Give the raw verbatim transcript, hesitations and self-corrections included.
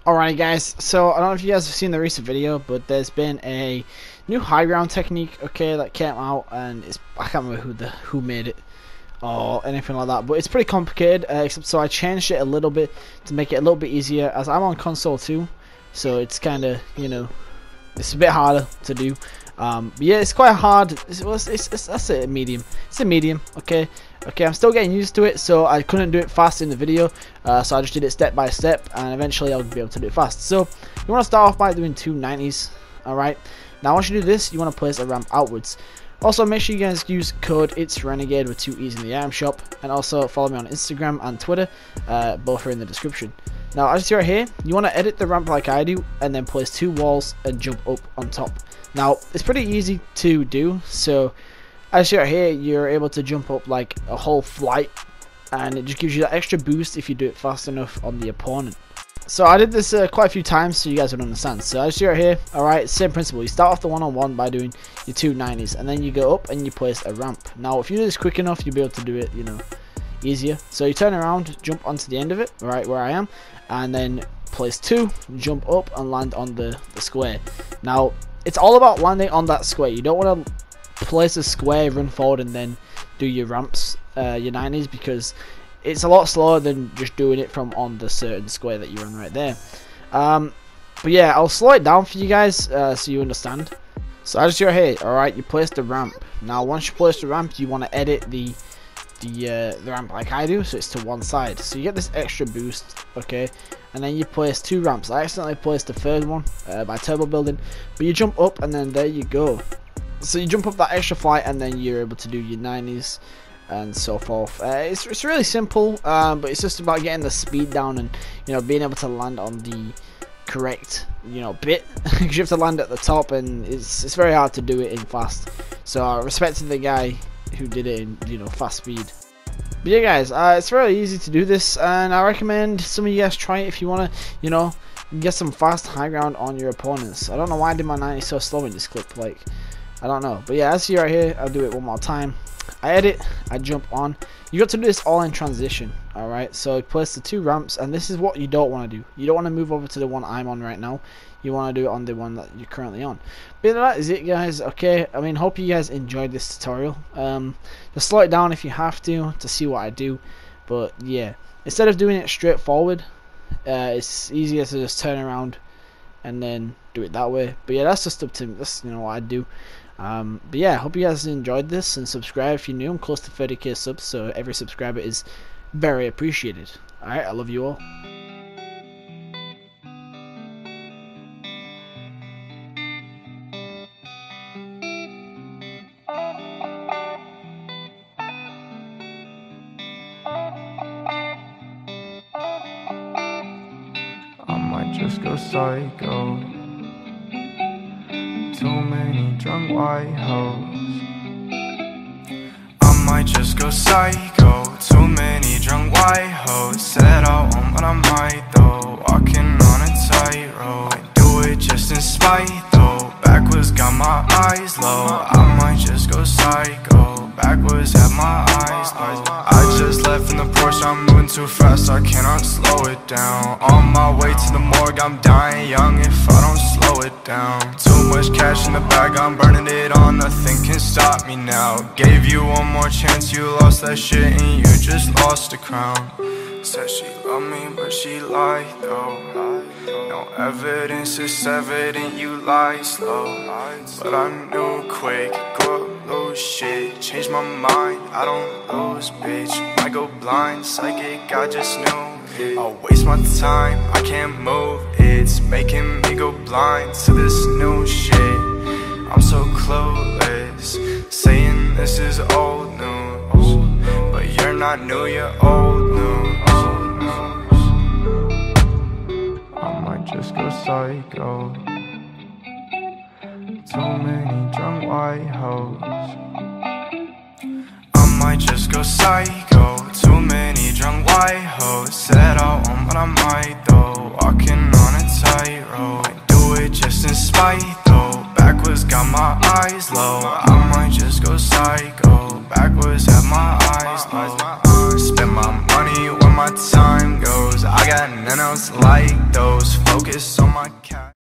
Alright guys, so I don't know if you guys have seen the recent video, but there's been a new high ground technique, okay, that came out, and it's I can't remember who the who made it or anything like that, but it's pretty complicated. Uh, except so I changed it a little bit to make it a little bit easier, as I'm on console too, so it's kind of, you know, it's a bit harder to do. Um, but yeah, it's quite hard. It's, it's, it's, it's that's a medium. It's a medium. Okay, okay. I'm still getting used to it, so I couldn't do it fast in the video. Uh, so I just did it step by step, and eventually I'll be able to do it fast. So you want to start off by doing two nineties. All right. Now once you do this, you want to place a ramp outwards. Also, make sure you guys use code It's Renegade with two E's in the item shop, and also follow me on Instagram and Twitter. Uh, both are in the description. Now, as you see right here, you want to edit the ramp like I do, and then place two walls and jump up on top. Now, it's pretty easy to do, so as you see right here, you're able to jump up like a whole flight, and it just gives you that extra boost if you do it fast enough on the opponent. So I did this uh, quite a few times, so you guys would understand. So as you see right here, alright, same principle. You start off the one-on-one by doing your two nineties, and then you go up and you place a ramp. Now, if you do this quick enough, you'll be able to do it, you know, easier. So you turn around, jump onto the end of it, right where I am, and then place two, jump up and land on the, the square. Now, it's all about landing on that square. You don't want to place a square, run forward, and then do your ramps, uh, your nineties, because it's a lot slower than just doing it from on the certain square that you're on right there. Um, but yeah, I'll slow it down for you guys uh, so you understand. So as you're here, alright, you place the ramp. Now once you place the ramp, you want to edit the the, uh, the ramp like I do, so it's to one side. So you get this extra boost, okay, and then you place two ramps. I accidentally placed the third one uh, by turbo building, but you jump up and then there you go. So you jump up that extra flight and then you're able to do your nineties and so forth. Uh, it's, it's really simple, um, but it's just about getting the speed down and, you know, being able to land on the correct, you know, bit, because you have to land at the top, and it's it's very hard to do it in fast. So I respect to the guy who did it in, you know, fast speed. But yeah guys, uh, it's very easy to do this, and I recommend some of you guys try it if you want to, you know, get some fast high ground on your opponents. I don't know why I did my ninety so slow in this clip, like, I don't know. But yeah, as you see right here, I'll do it one more time. I edit, I jump on. You got to do this all in transition, alright? So place the two ramps, and this is what you don't want to do. You don't want to move over to the one I'm on right now. You want to do it on the one that you're currently on. But that is it, guys. Okay, I mean, hope you guys enjoyed this tutorial. Um, just slow it down if you have to, to see what I do. But yeah, instead of doing it straight forward, uh, it's easier to just turn around and then do it that way. But yeah, that's just up to me. That's, you know, what I do. Um, but yeah, hope you guys enjoyed this, and subscribe if you're new. I'm close to thirty K subs, so every subscriber is very appreciated. Alright, I love you all. I might just go psycho. Too many drunk white hoes. I might just go psycho. Too many drunk white hoes. Said I won't, but I might though. Walking on a tightrope. I do it just in spite though. Backwards got my eyes low. I might just go psycho. Backwards have my eyes low. I just left in the Porsche, I'm moving too fast, I cannot slow it down. On my way to the morgue, I'm dying young if I don't slow it down. Too much cash in the bag, I'm burning it all, nothing can stop me now. Gave you one more chance, you lost that shit and you just lost the crown. Said she loved me, but she lied though. No evidence, it's evident you lied slow. But I knew quick, go up, lose shit. Change my mind, I don't lose, bitch. Might go blind, psychic, I just knew it. I'll waste my time, I can't move. It's making me go blind to this new shit. I'm so clueless, saying this is old news. But you're not new, you're old news. I might just go psycho. Too many drunk white hoes. I might just go psycho. Too many drunk white hoes. Said I won't, but I might though. Walking on a tightrope. I do it just in spite though. Backwards got my eyes low. I might just go psycho. Backwards have my eyes low. Spend my money where my time goes. I got none else like those. focus on my cat.